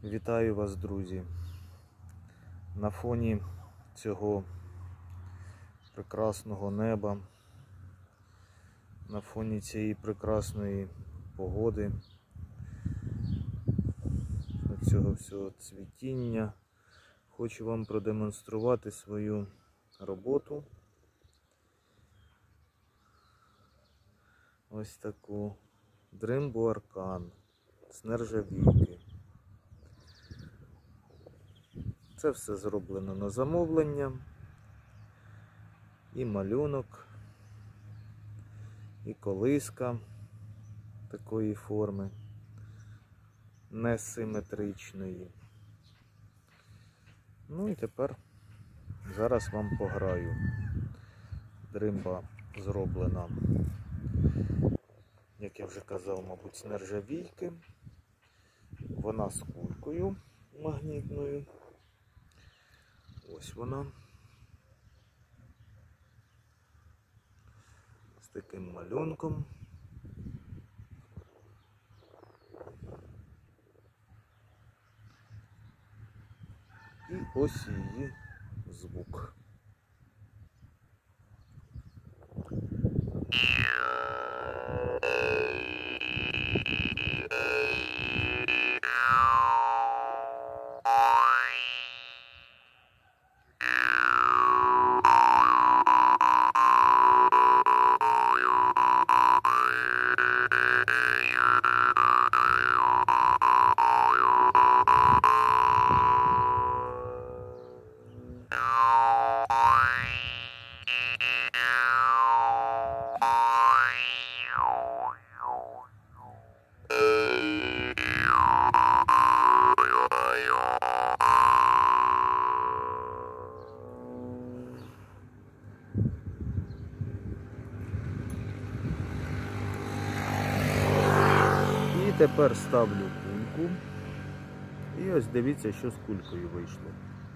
Вітаю вас, друзі! На фоні цього прекрасного неба, на фоні цієї прекрасної погоди, цього всього цвітіння, хочу вам продемонструвати свою роботу. Ось таку дримбу аркан з нержавійки. Це все зроблено на замовлення, і малюнок, і колиска такої форми, несиметричної. Ну і тепер зараз вам пограю. Дримба зроблена, як я вже казав, мабуть, з нержавійки. Вона з кулькою магнітною. Ось вона. З таким малюнком. І ось її звук. І тепер ставлю кульку. І ось дивіться, що з кулькою вийшло.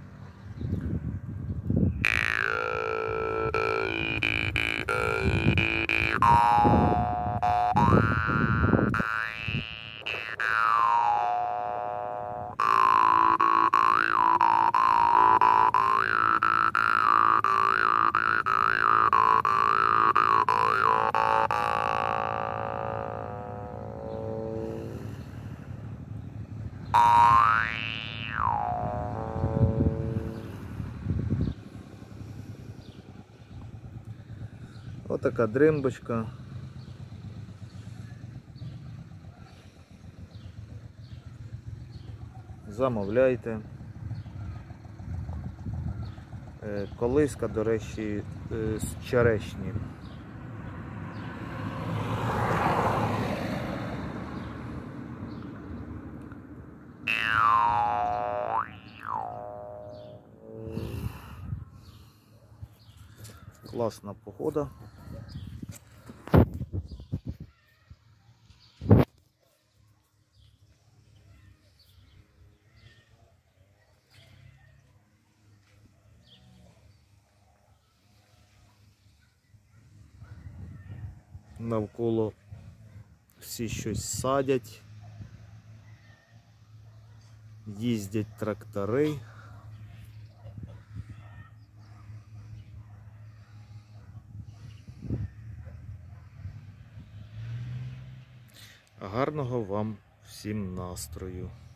Отака дримбочка. Замовляйте. Колиска, до речі, з черешні. Класна погода. Навколо всі щось садять, їздять трактори. Гарного вам всім настрою!